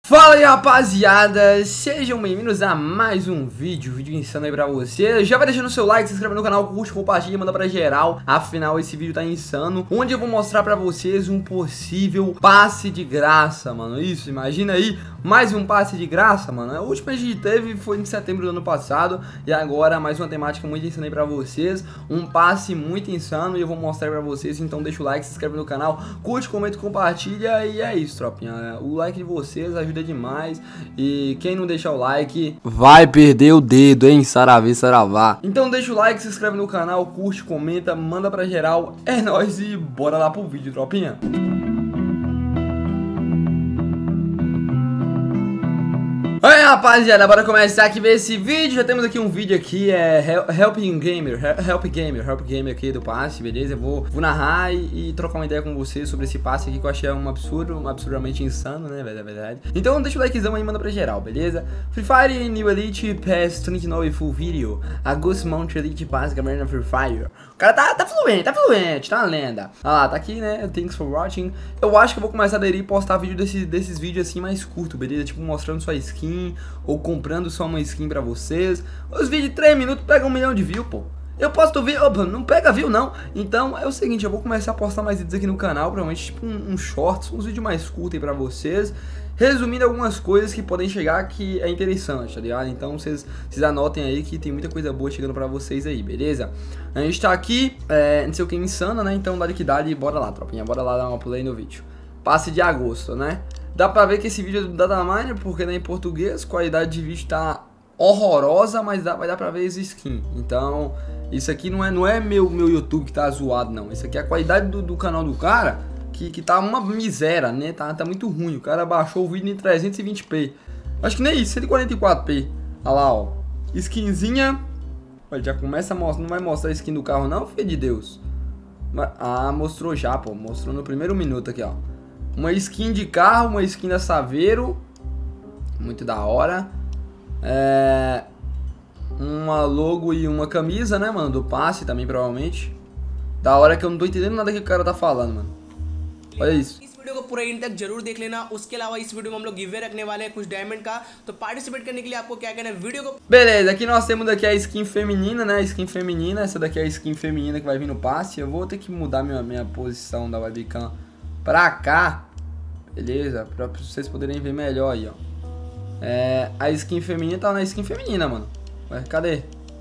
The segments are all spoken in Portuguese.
Fala aí, rapaziada, sejam bem-vindos a mais um vídeo insano aí pra você. Já vai deixando o seu like, se inscreve no canal, curte, compartilha, manda pra geral. Afinal, esse vídeo tá insano, onde eu vou mostrar pra vocês um possível passe de graça, mano. Isso, imagina aí, mais um passe de graça, mano. O último que a gente teve foi em setembro do ano passado, e agora mais uma temática muito insana aí pra vocês. Um passe muito insano e eu vou mostrar pra vocês, então deixa o like, se inscreve no canal, curte, comenta, compartilha. E é isso, tropinha, o like de vocês ajuda demais. E quem não deixar o like vai perder o dedo, hein? Saravê, saravá. Então deixa o like, se inscreve no canal, curte, comenta, manda pra geral. É nóis e bora lá pro vídeo, tropinha. Oi, rapaziada, bora começar aqui ver esse vídeo. Já temos aqui um vídeo aqui, Help Gamer aqui do passe, beleza? Eu vou narrar e trocar uma ideia com vocês sobre esse passe aqui que eu achei um absurdamente insano, né, velho, é verdade. Então deixa o likezão aí e manda pra geral, beleza? Free Fire New Elite Pass 39 Full Video, August Mount Elite Pass Gamer Free Fire. O cara tá fluente, tá uma lenda. Ah lá, tá aqui, né, thanks for watching. Eu acho que eu vou começar a aderir e postar vídeo desses vídeos assim mais curto, beleza? Tipo, mostrando sua skin ou comprando só uma skin pra vocês. Os vídeos de 3 minutos pegam 1 milhão de views, pô. Eu posto vídeo, opa, não pega view não. Então é o seguinte, eu vou começar a postar mais vídeos aqui no canal, provavelmente tipo um shorts, uns vídeos mais curtos aí pra vocês, resumindo algumas coisas que podem chegar que é interessante, tá ligado? Então vocês anotem aí que tem muita coisa boa chegando pra vocês aí, beleza? A gente tá aqui, não sei o que, insano, né? Então dá que dá e bora lá, tropinha, bora lá dar uma play no vídeo. Passe de agosto, né? Dá pra ver que esse vídeo é do Dataminer, porque né, em português, qualidade de vídeo tá horrorosa, mas vai dar pra ver as skins. Então, isso aqui não é meu YouTube que tá zoado, não. Isso aqui é a qualidade do canal do cara, que tá uma miséria, né? Tá muito ruim. O cara baixou o vídeo em 320p. Acho que nem isso, 144p. Olha lá, ó. Skinzinha. Olha, já começa a mostrar. Não vai mostrar a skin do carro, não, filho de Deus. Ah, mostrou já, pô. Mostrou no primeiro minuto aqui, ó. Uma skin de carro, uma skin da Saveiro. Muito da hora. Uma logo e uma camisa, né, mano? Do passe também, provavelmente. Da hora que eu não tô entendendo nada que o cara tá falando, mano. Olha isso. इस video को पूरा एंड तक जरूर देख लेना। उसके अलावा इस वीडियो में हम लोग गिव अवे रखने वाले हैं कुछ डायमंड का, तो पार्टिसिपेट करने के लिए आपको क्या करना है, वीडियो को Beleza, aqui nós temos daqui a skin feminina, né? Skin feminina, essa daqui é a skin feminina que vai vir no passe. Eu vou ter que mudar minha posição da webcam pra cá. Beleza, pra vocês poderem ver melhor aí, ó. A skin feminina tá na skin feminina, mano. Ué, cadê?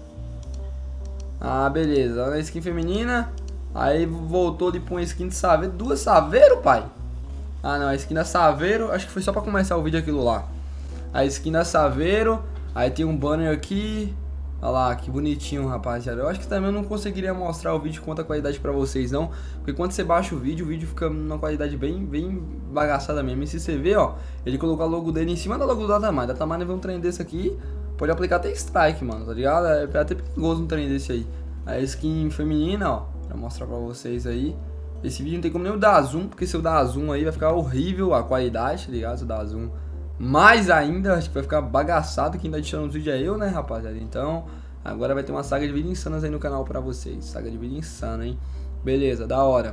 Ah, beleza, tá na skin feminina. Aí voltou ali pra uma skin de Saveiro. Duas Saveiro, pai? Ah, não, a skin da Saveiro, acho que foi só pra começar o vídeo aquilo lá. A skin da Saveiro. Aí tem um banner aqui. Olha lá, que bonitinho, rapaziada. Eu acho que também eu não conseguiria mostrar o vídeo com tanta qualidade pra vocês, não. Porque quando você baixa o vídeo fica numa qualidade bem bagaçada mesmo. E se você ver, ó, ele colocou a logo dele em cima da logo do Dataminer. Dataminer vê um trem desse aqui, pode aplicar até strike, mano, tá ligado? É até perigoso um trem desse aí. A skin feminina, ó, pra mostrar pra vocês aí. Esse vídeo não tem como nem eu dar zoom, porque se eu dar zoom aí vai ficar horrível a qualidade, tá ligado? Se eu dar zoom mais ainda, acho que vai ficar bagaçado. Quem tá editando os vídeos é eu, né, rapaziada? Então, agora vai ter uma saga de vídeos insanas aí no canal pra vocês. Saga de vídeo insana, hein? Beleza, da hora.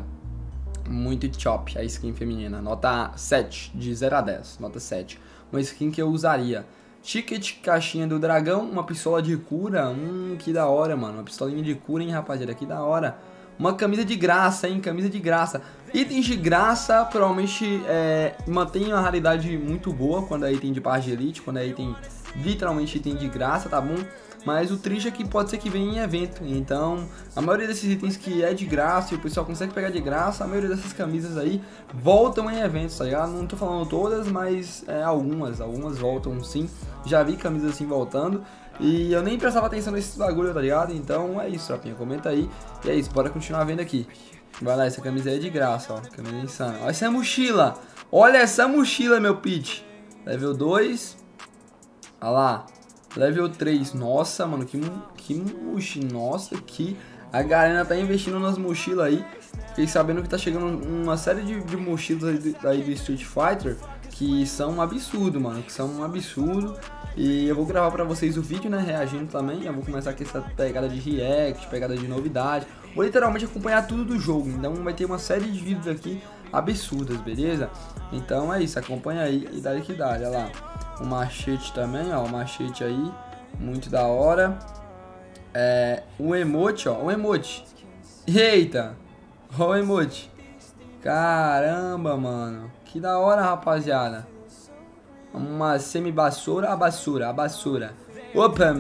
Muito top a skin feminina. Nota 7, de 0 a 10. Nota 7. Uma skin que eu usaria. Ticket, caixinha do dragão, uma pistola de cura. Que da hora, mano. Uma pistolinha de cura, hein, rapaziada? Que da hora. Uma camisa de graça, hein? Camisa de graça. Itens de graça, provavelmente mantém uma raridade muito boa quando é item de parte de elite, quando é item, literalmente item de graça, tá bom? Mas o triste é que pode ser que venha em evento. Então, a maioria desses itens que é de graça e o pessoal consegue pegar de graça, a maioria dessas camisas aí voltam em eventos, tá ligado? Não tô falando todas, mas algumas voltam sim. Já vi camisas assim voltando. E eu nem prestava atenção nesse bagulho, tá ligado? Então é isso, tropinha, comenta aí. E é isso, bora continuar vendo aqui. Vai lá, essa camisa aí é de graça, ó. Camisa insana. Olha essa mochila. Olha essa mochila, meu pitch. Level 2. Olha lá. Level 3. Nossa, mano, que mochila. Nossa, que a galera tá investindo nas mochilas aí. Fiquei sabendo que tá chegando uma série de mochilas aí do Street Fighter que são um absurdo, mano. Que são um absurdo. E eu vou gravar pra vocês o vídeo, né, reagindo também. Eu vou começar com essa pegada de react, pegada de novidade. Vou literalmente acompanhar tudo do jogo. Então vai ter uma série de vídeos aqui absurdas, beleza? Então é isso, acompanha aí e dá que dá, olha lá. O machete também, ó, o machete aí, muito da hora. O emote, ó, o emote. Eita, ó o emote. Caramba, mano, que da hora, rapaziada. Uma semi-basura, a basura. Opa!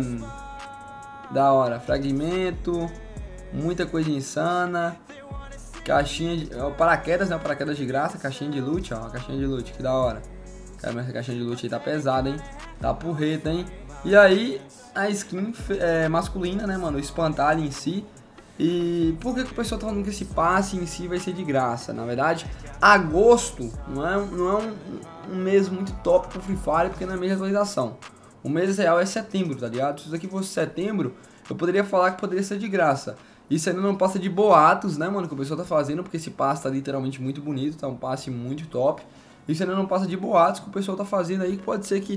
Da hora, fragmento, muita coisa insana. Caixinha de... paraquedas, né? Paraquedas de graça, caixinha de loot, ó. Caixinha de loot, que da hora. Cara, essa caixinha de loot aí tá pesada, hein? Tá porreta, hein? E aí, a skin masculina, né, mano? O espantalho em si. E por que o pessoal tá falando que esse passe em si vai ser de graça? Na verdade, agosto não é um mês muito top pro Free Fire, porque não é mês de atualização. O mês real é setembro, tá ligado? Se isso aqui fosse setembro, eu poderia falar que poderia ser de graça. Isso ainda não passa de boatos, né, mano, que o pessoal tá fazendo, porque esse passe tá literalmente muito bonito, tá um passe muito top. Isso ainda não passa de boatos que o pessoal tá fazendo aí, que pode ser que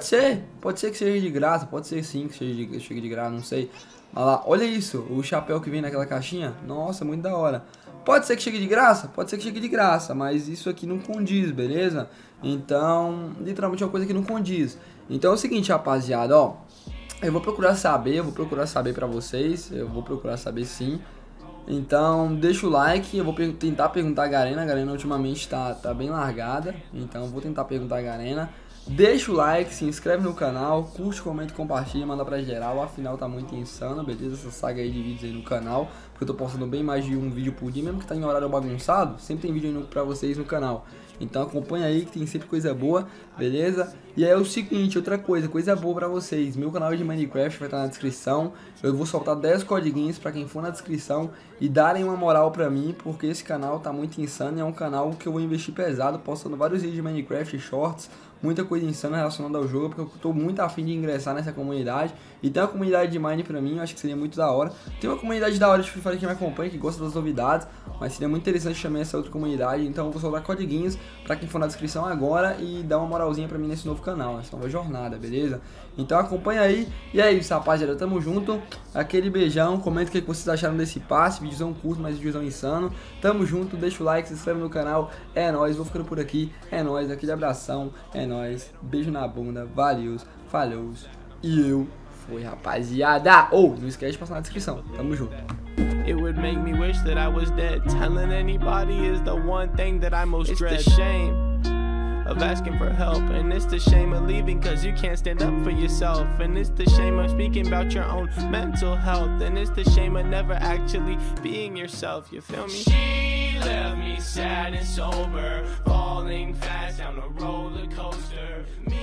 seja de graça, pode ser sim que chegue de graça, não sei. Olha lá, olha isso, o chapéu que vem naquela caixinha, nossa, muito da hora. Pode ser que chegue de graça? Pode ser que chegue de graça, mas isso aqui não condiz, beleza? Então, literalmente é uma coisa que não condiz. Então é o seguinte, rapaziada, ó, eu vou procurar saber pra vocês, eu vou procurar saber sim. Então, deixa o like, eu vou tentar perguntar a Garena ultimamente tá bem largada, então eu vou tentar perguntar a Garena. Deixa o like, se inscreve no canal, curte, comenta, compartilha, manda pra geral, afinal tá muito insano, beleza? Essa saga aí de vídeos aí no canal, porque eu tô postando bem mais de um vídeo por dia, mesmo que tá em horário bagunçado, sempre tem vídeo aí pra vocês no canal. Então acompanha aí que tem sempre coisa boa, beleza? E aí é o seguinte, outra coisa boa pra vocês, meu canal de Minecraft vai estar na descrição, eu vou soltar 10 codiguinhos pra quem for na descrição e darem uma moral pra mim, porque esse canal tá muito insano e é um canal que eu vou investir pesado, postando vários vídeos de Minecraft, shorts, muita coisa insana relacionada ao jogo, porque eu tô muito afim de ingressar nessa comunidade. E tem uma comunidade de Mine pra mim, eu acho que seria muito da hora. Tem uma comunidade da hora de Free Fire que me acompanha, que gosta das novidades, mas seria muito interessante também essa outra comunidade. Então eu vou soltar codiguinhos pra quem for na descrição agora e dar uma moralzinha pra mim nesse novo canal, nessa nova jornada, beleza? Então acompanha aí. E é isso, rapaziada, tamo junto. Aquele beijão, comenta o que vocês acharam desse passe, videozão curto, mas videozão insano. Tamo junto, deixa o like, se inscreve no canal. É nóis, vou ficando por aqui. É nóis, aquele abração. É nóis, beijo na bunda, valeu, falou. E eu fui, rapaziada. Não esquece de passar na descrição. Tamo junto. It would make me wish that I was dead. Telling anybody is the one thing that I most dread. It's the shame of asking for help, and it's the shame of leaving cause you can't stand up for yourself, and it's the shame of speaking about your own mental health, and it's the shame of never actually being yourself, you feel me? She left me sad and sober, falling fast down a roller coaster.